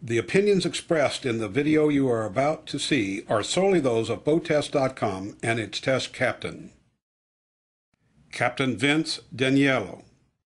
The opinions expressed in the video you are about to see are solely those of BoatTEST.com and its test captain, Captain Vince Daniello.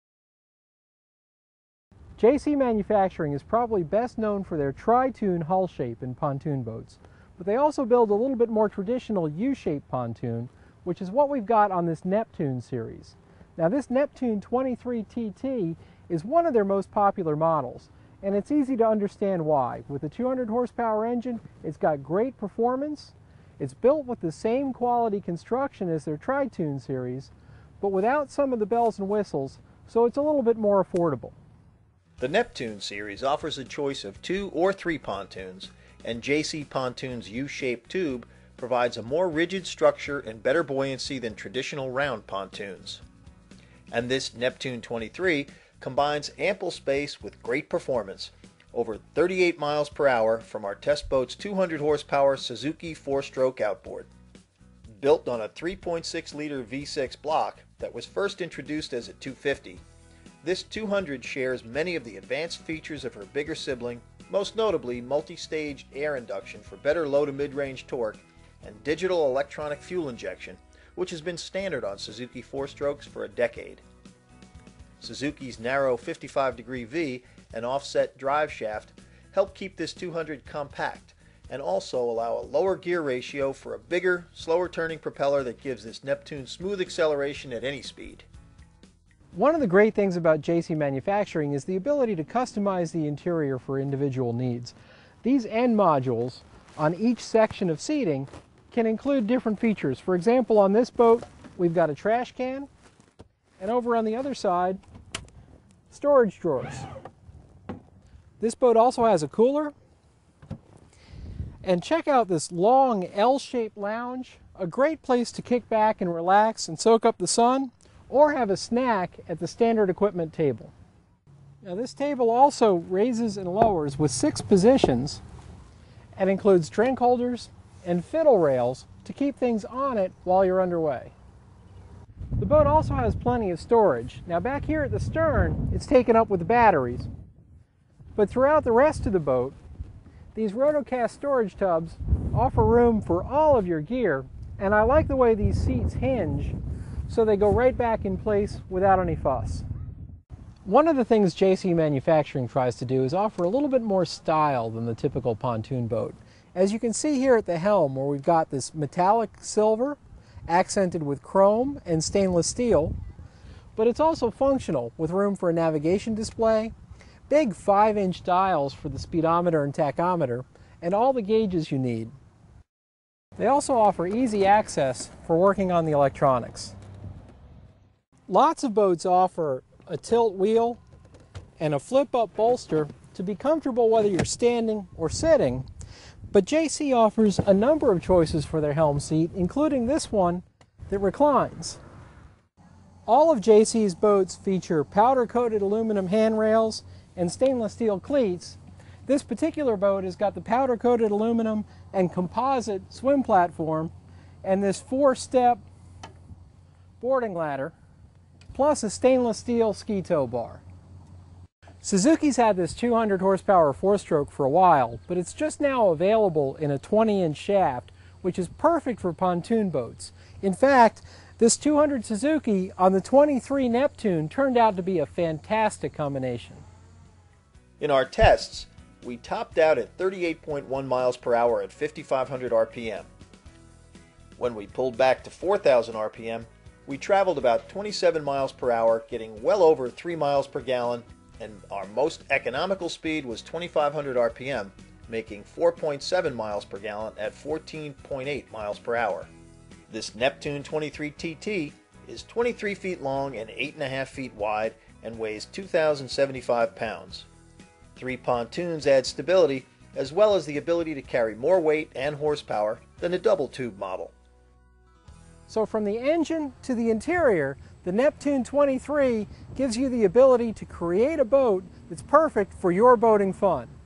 JC Manufacturing is probably best known for their tri-tune hull shape in pontoon boats, but they also build a little bit more traditional U-shaped pontoon, which is what we've got on this Neptune series. Now this Neptune 23 TT is one of their most popular models, and it's easy to understand why. With a 200 horsepower engine, it's got great performance, it's built with the same quality construction as their tri-tune series, but without some of the bells and whistles, so it's a little bit more affordable. The Neptune series offers a choice of 2 or 3 pontoons, and JC Pontoon's U-shaped tube provides a more rigid structure and better buoyancy than traditional round pontoons. And this Neptune 23 combines ample space with great performance, over 38 miles per hour from our test boat's 200 horsepower Suzuki 4-stroke outboard. Built on a 3.6-liter V6 block that was first introduced as a 250, this 200 shares many of the advanced features of her bigger sibling, most notably multi-stage air induction for better low to mid-range torque and digital electronic fuel injection, which has been standard on Suzuki 4-strokes for a decade. Suzuki's narrow 55-degree V and offset drive shaft help keep this 200 compact and also allow a lower gear ratio for a bigger, slower turning propeller that gives this Neptune smooth acceleration at any speed. One of the great things about JC Manufacturing is the ability to customize the interior for individual needs. These end modules on each section of seating can include different features. For example, on this boat, we've got a trash can, and over on the other side, storage drawers. This boat also has a cooler. And check out this long L-shaped lounge, a great place to kick back and relax and soak up the sun, or have a snack at the standard equipment table. Now this table also raises and lowers with 6 positions and includes drink holders and fiddle rails to keep things on it while you're underway. The boat also has plenty of storage. Now back here at the stern, it's taken up with batteries. But throughout the rest of the boat, these rotocast storage tubs offer room for all of your gear, and I like the way these seats hinge so they go right back in place without any fuss. One of the things JC Manufacturing tries to do is offer a little bit more style than the typical pontoon boat. As you can see here at the helm, where we've got this metallic silver accented with chrome and stainless steel, but it's also functional with room for a navigation display, big 5-inch dials for the speedometer and tachometer, and all the gauges you need. They also offer easy access for working on the electronics. Lots of boats offer a tilt wheel and a flip-up bolster to be comfortable whether you're standing or sitting, but JC offers a number of choices for their helm seat, including this one that reclines. All of JC's boats feature powder-coated aluminum handrails and stainless steel cleats. This particular boat has got the powder-coated aluminum and composite swim platform and this 4-step boarding ladder, plus a stainless steel ski tow bar. Suzuki's had this 200 horsepower 4-stroke for a while, but it's just now available in a 20-inch shaft, which is perfect for pontoon boats. In fact, this 200 Suzuki on the 23 Neptune turned out to be a fantastic combination. In our tests, we topped out at 38.1 miles per hour at 5,500 RPM. When we pulled back to 4,000 RPM, we traveled about 27 miles per hour, getting well over 3 miles per gallon, and our most economical speed was 2,500 RPM, making 4.7 miles per gallon at 14.8 miles per hour. This Neptune 23 TT is 23 feet long and 8.5 feet wide and weighs 2,075 pounds. 3 pontoons add stability, as well as the ability to carry more weight and horsepower than a double tube model. So from the engine to the interior, the Neptune 23 gives you the ability to create a boat that's perfect for your boating fun.